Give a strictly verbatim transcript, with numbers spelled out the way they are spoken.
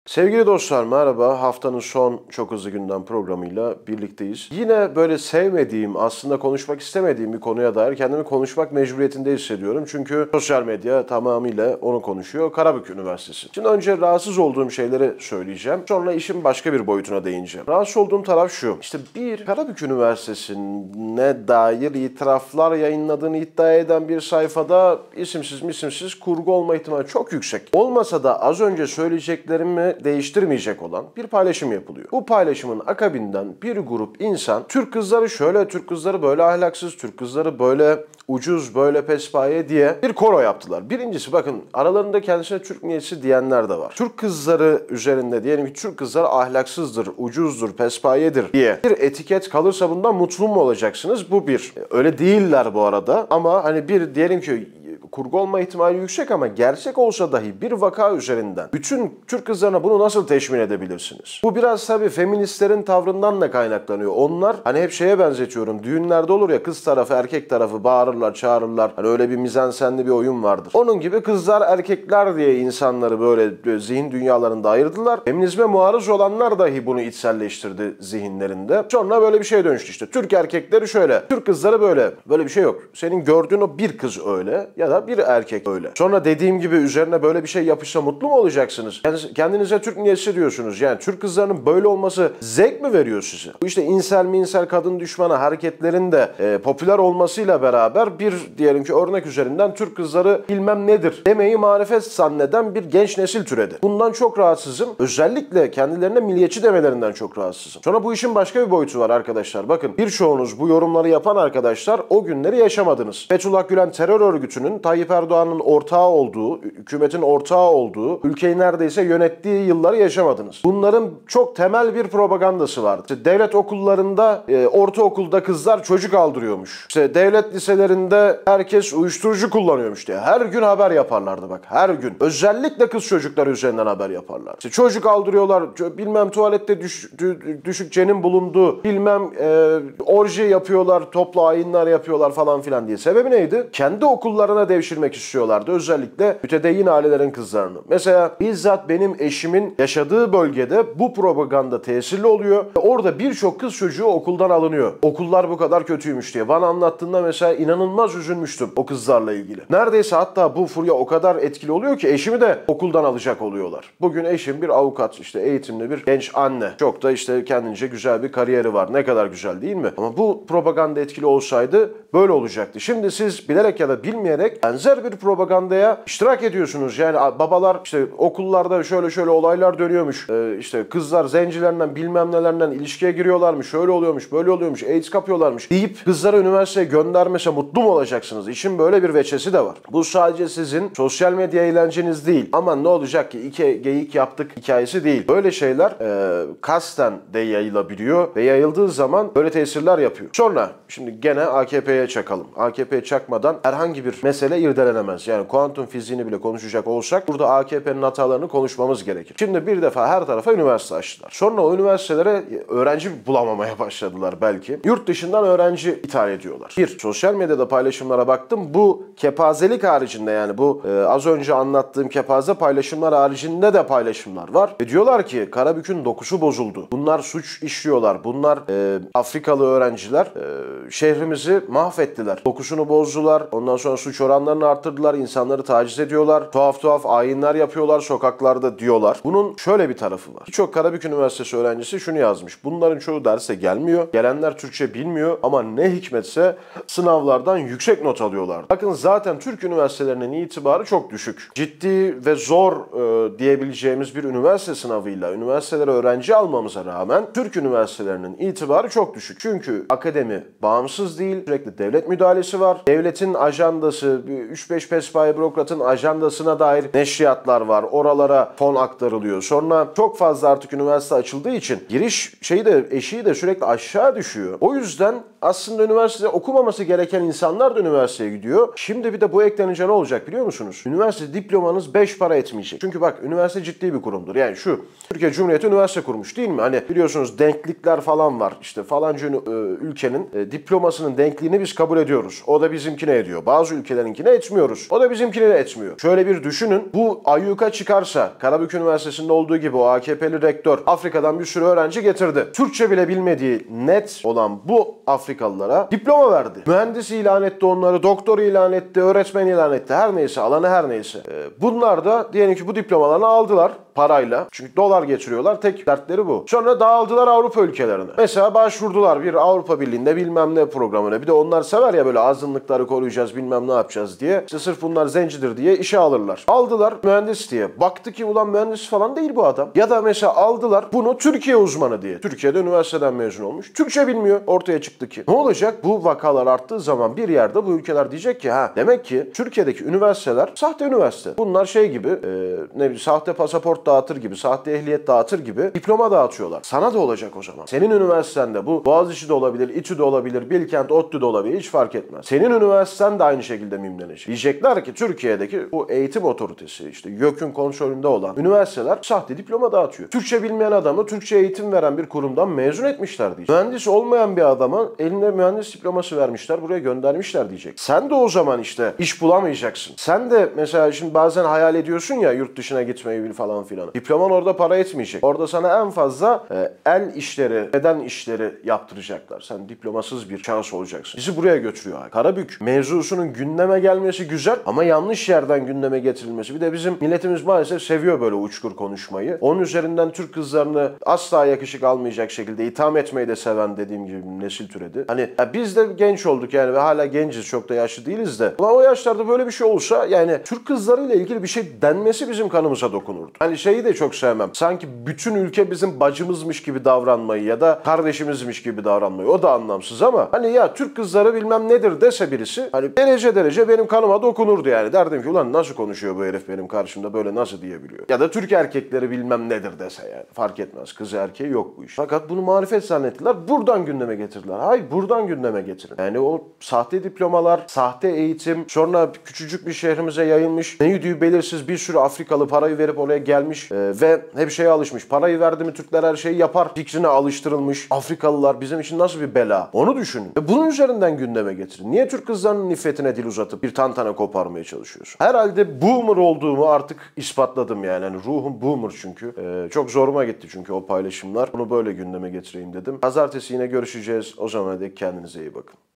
Sevgili dostlar merhaba. Haftanın son Çok Hızlı Gündem programıyla birlikteyiz. Yine böyle sevmediğim, aslında konuşmak istemediğim bir konuya dair kendimi konuşmak mecburiyetinde hissediyorum. Çünkü sosyal medya tamamıyla onu konuşuyor. Karabük Üniversitesi. Şimdi önce rahatsız olduğum şeyleri söyleyeceğim. Sonra işin başka bir boyutuna değineceğim. Rahatsız olduğum taraf şu. İşte bir, Karabük Üniversitesi'ne dair itiraflar yayınladığını iddia eden bir sayfada isimsiz misimsiz kurgu olma ihtimali çok yüksek. Olmasa da az önce söyleyeceklerimi değiştirmeyecek olan bir paylaşım yapılıyor. Bu paylaşımın akabinden bir grup insan Türk kızları şöyle, Türk kızları böyle ahlaksız, Türk kızları böyle ucuz, böyle pespaye diye bir koro yaptılar. Birincisi bakın aralarında kendisine Türk milliyetçisi diyenler de var. Türk kızları üzerinde diyelim ki Türk kızları ahlaksızdır, ucuzdur, pespayedir diye bir etiket kalırsa bundan mutlu mu olacaksınız? Bu bir. Öyle değiller bu arada ama hani bir diyelim ki kurgu olma ihtimali yüksek ama gerçek olsa dahi bir vaka üzerinden bütün Türk kızlarına bunu nasıl teşmin edebilirsiniz? Bu biraz tabii feministlerin tavrından da kaynaklanıyor. Onlar hani hep şeye benzetiyorum. Düğünlerde olur ya kız tarafı erkek tarafı bağırırlar, çağırırlar. Hani öyle bir mizansenli bir oyun vardır. Onun gibi kızlar erkekler diye insanları böyle, böyle zihin dünyalarında ayırdılar. Feminizme muarız olanlar dahi bunu içselleştirdi zihinlerinde. Sonra böyle bir şeye dönüştü işte. Türk erkekleri şöyle, Türk kızları böyle. Böyle bir şey yok. Senin gördüğün o bir kız öyle ya da bir erkek öyle. Sonra dediğim gibi üzerine böyle bir şey yapışsa mutlu mu olacaksınız? Kendinize Türk milliyetçisi diyorsunuz. Yani Türk kızlarının böyle olması zevk mi veriyor size? Bu işte insel minsel kadın düşmanı hareketlerin de e, popüler olmasıyla beraber bir diyelim ki örnek üzerinden Türk kızları bilmem nedir demeyi marifet zanneden bir genç nesil türedi. Bundan çok rahatsızım. Özellikle kendilerine milliyetçi demelerinden çok rahatsızım. Sonra bu işin başka bir boyutu var arkadaşlar. Bakın birçoğunuz bu yorumları yapan arkadaşlar o günleri yaşamadınız. Fethullah Gülen terör örgütünün Tayyip Erdoğan'ın ortağı olduğu, hükümetin ortağı olduğu, ülkeyi neredeyse yönettiği yılları yaşamadınız. Bunların çok temel bir propagandası vardı. İşte devlet okullarında, e, ortaokulda kızlar çocuk aldırıyormuş. İşte devlet liselerinde herkes uyuşturucu kullanıyormuş diye. Her gün haber yaparlardı bak, her gün. Özellikle kız çocukları üzerinden haber yaparlar. İşte çocuk aldırıyorlar, bilmem tuvalette düş, düşük cenin bulunduğu, bilmem e, orji yapıyorlar, toplu ayinler yapıyorlar falan filan diye. Sebebi neydi? Kendi okullarına devşirmek istiyorlardı. Özellikle mütedeyyin ailelerin kızlarını. Mesela bizzat benim eşimin yaşadığı bölgede bu propaganda tesirli oluyor. Orada birçok kız çocuğu okuldan alınıyor. Okullar bu kadar kötüymüş diye. Bana anlattığında mesela inanılmaz üzülmüştüm o kızlarla ilgili. Neredeyse hatta bu furya o kadar etkili oluyor ki eşimi de okuldan alacak oluyorlar. Bugün eşim bir avukat, işte eğitimli bir genç anne. Çok da işte kendince güzel bir kariyeri var. Ne kadar güzel değil mi? Ama bu propaganda etkili olsaydı böyle olacaktı. Şimdi siz bilerek ya da bilmeyerek benzer bir propagandaya iştirak ediyorsunuz. Yani babalar işte okullarda şöyle şöyle olaylar dönüyormuş. Ee, işte kızlar zencilerinden bilmem nelerinden ilişkiye giriyorlarmış. Şöyle oluyormuş, böyle oluyormuş, AIDS kapıyorlarmış deyip kızları üniversiteye göndermese mutlu mu olacaksınız? İşin böyle bir veçesi de var. Bu sadece sizin sosyal medya eğlenceniz değil. Aman ne olacak ki iki geyik yaptık hikayesi değil. Böyle şeyler e, kasten de yayılabiliyor ve yayıldığı zaman böyle tesirler yapıyor. Sonra şimdi gene A K P'ye çakalım. A K P'ye çakmadan herhangi bir mesele irdelenemez. Yani kuantum fiziğini bile konuşacak olsak burada A K P'nin hatalarını konuşmamız gerekir. Şimdi bir defa her tarafa üniversite açtılar. Sonra o üniversitelere öğrenci bulamamaya başladılar belki. Yurt dışından öğrenci ithal ediyorlar. Bir, sosyal medyada paylaşımlara baktım. Bu kepazelik haricinde yani bu e, az önce anlattığım kepaze paylaşımlar haricinde de paylaşımlar var. Ve diyorlar ki Karabük'ün dokusu bozuldu. Bunlar suç işliyorlar. Bunlar e, Afrikalı öğrenciler e, şehrimizi mahvettiler. Dokusunu bozdular. Ondan sonra suç oranlarını arttırdılar. İnsanları taciz ediyorlar. Tuhaf tuhaf ayinler yapıyorlar sokaklarda diyorlar. Bunun şöyle bir tarafı var. Birçok Karabük Üniversitesi öğrencisi şunu yazmış. Bunların çoğu derse gelmiyor. Gelenler Türkçe bilmiyor ama ne hikmetse sınavlardan yüksek not alıyorlar. Bakın zaten Türk üniversitelerinin itibarı çok düşük. Ciddi ve zor e, diyebileceğimiz bir üniversite sınavıyla üniversitelere öğrenci almamıza rağmen Türk üniversitelerinin itibarı çok düşük. Çünkü akademi bağımsız değil. Sürekli devlet müdahalesi var. Devletin ajandası, üç beş pespaye bürokratın ajandasına dair neşriyatlar var. Oralara fon aktarılıyor. Sonra çok fazla artık üniversite açıldığı için giriş şeyi de eşiği de sürekli aşağı düşüyor. O yüzden aslında üniversite okumaması gereken insanlar da üniversiteye gidiyor. Şimdi bir de bu eklenince ne olacak biliyor musunuz? Üniversite diplomanız beş para etmeyecek. Çünkü bak üniversite ciddi bir kurumdur. Yani şu Türkiye Cumhuriyeti üniversite kurmuş değil mi? Hani biliyorsunuz denklikler falan var. İşte falanca ülkenin diplomasının denkliğini biz kabul ediyoruz. O da bizimki ne ediyor? Bazı ülkelerinki seninkine etmiyoruz. O da bizimkine etmiyor. Şöyle bir düşünün. Bu ayyuka çıkarsa Karabük Üniversitesi'nde olduğu gibi o A K P'li rektör Afrika'dan bir sürü öğrenci getirdi. Türkçe bile bilmediği net olan bu Afrikalılara diploma verdi. Mühendis ilan etti onları, doktor ilan etti, öğretmen ilan etti. Her neyse, alanı her neyse. Ee, bunlar da diyelim ki bu diplomalarını aldılar parayla. Çünkü dolar getiriyorlar. Tek dertleri bu. Sonra dağıldılar Avrupa ülkelerine. Mesela başvurdular bir Avrupa Birliği'nde bilmem ne programına. Bir de onlar sever ya böyle azınlıkları koruyacağız bilmem ne yapacağız diye. İşte sırf bunlar zencidir diye işe alırlar. Aldılar mühendis diye. Baktı ki ulan mühendis falan değil bu adam. Ya da mesela aldılar bunu Türkiye uzmanı diye. Türkiye'de üniversiteden mezun olmuş. Türkçe bilmiyor. Ortaya çıktı ki. Ne olacak? Bu vakalar arttığı zaman bir yerde bu ülkeler diyecek ki ha demek ki Türkiye'deki üniversiteler sahte üniversite. Bunlar şey gibi e, ne bileyim sahte pasaport dağıtır gibi, sahte ehliyet dağıtır gibi diploma dağıtıyorlar. Sana da olacak o zaman. Senin üniversitende bu Boğaziçi de olabilir, İTÜ de olabilir, Bilkent, ODTÜ de olabilir. Hiç fark etmez. Senin üniversiten de aynı şekilde mimlenecek. Diyecekler ki Türkiye'deki bu eğitim otoritesi işte YÖK'ün kontrolünde olan üniversiteler sahte diploma dağıtıyor. Türkçe bilmeyen adamı Türkçe eğitim veren bir kurumdan mezun etmişler diyecek. Mühendis olmayan bir adama eline mühendis diploması vermişler, buraya göndermişler diyecek. Sen de o zaman işte iş bulamayacaksın. Sen de mesela şimdi bazen hayal ediyorsun ya yurt dışına gitmeyi falan filan. Diploman orada para etmeyecek. Orada sana en fazla e, el işleri, beden işleri yaptıracaklar. Sen diplomasız bir şahıs olacaksın. Bizi buraya götürüyor. Karabük mevzusunun gündeme gelmesi güzel ama yanlış yerden gündeme getirilmesi. Bir de bizim milletimiz maalesef seviyor böyle uçkur konuşmayı. Onun üzerinden Türk kızlarını asla yakışık almayacak şekilde itham etmeyi de seven dediğim gibi bir nesil türedi. Hani ya biz de genç olduk yani ve hala genciz. Çok da yaşlı değiliz de. Ama o yaşlarda böyle bir şey olsa yani Türk kızlarıyla ilgili bir şey denmesi bizim kanımıza dokunurdu. Hani şeyi de çok sevmem. Sanki bütün ülke bizim bacımızmış gibi davranmayı ya da kardeşimizmiş gibi davranmayı. O da anlamsız ama hani ya Türk kızları bilmem nedir dese birisi hani derece derece benim kanıma dokunurdu yani. Derdim ki ulan nasıl konuşuyor bu herif benim karşımda böyle nasıl diyebiliyor. Ya da Türk erkekleri bilmem nedir dese yani. Fark etmez. Kızı erkeği yok bu iş. Fakat bunu marifet zannettiler. Buradan gündeme getirdiler. Hayır buradan gündeme getirin. Yani o sahte diplomalar, sahte eğitim, sonra küçücük bir şehrimize yayılmış, ne yediği belirsiz bir sürü Afrikalı parayı verip oraya gelmiş e, ve hep şeye alışmış. Parayı verdi mi Türkler her şeyi yapar fikrine alıştırılmış. Afrikalılar bizim için nasıl bir bela? Onu düşünün. Ve bunun üzerinden gündeme getirin. Niye Türk kızlarının iffetine dil uzatıp bir tantana koparmaya çalışıyorsun? Herhalde boomer olduğumu artık ispatladım yani. yani ruhum boomer çünkü. E, çok zoruma gitti çünkü o paylaşımlar. Bunu böyle gündeme getireyim dedim. Pazartesi yine görüşeceğiz. O zamana dek kendinize iyi bakın.